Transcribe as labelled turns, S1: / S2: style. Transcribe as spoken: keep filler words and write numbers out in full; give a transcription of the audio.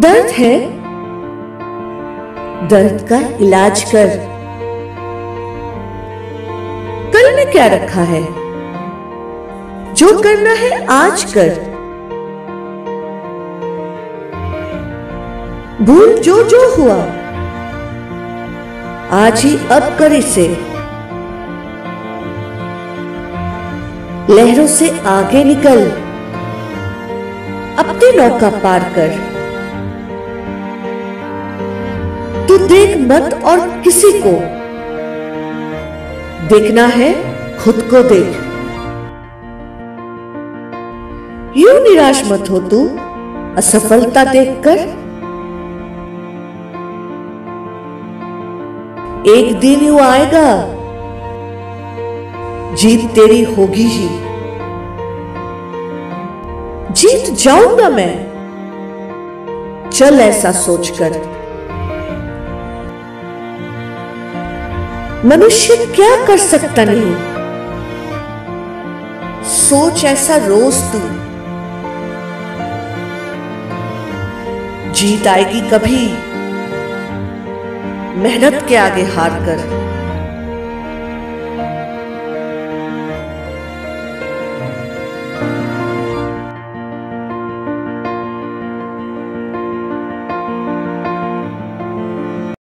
S1: दर्द है, दर्द का इलाज कर। कल ने क्या रखा है, जो करना है आज कर। भूल जो जो हुआ, आज ही अब कर इसे। लहरों से आगे निकल, अपनी नौका पार कर। तू देख मत और किसी को, देखना है खुद को देख। यूं निराश मत हो तू असफलता देखकर। एक दिन यूं आएगा, जीत तेरी होगी ही। जीत जाऊंगा मैं, चल ऐसा सोचकर। मनुष्य क्या कर सकता नहीं, सोच ऐसा रोज तू। जीत आएगी कभी, मेहनत के आगे हार कर।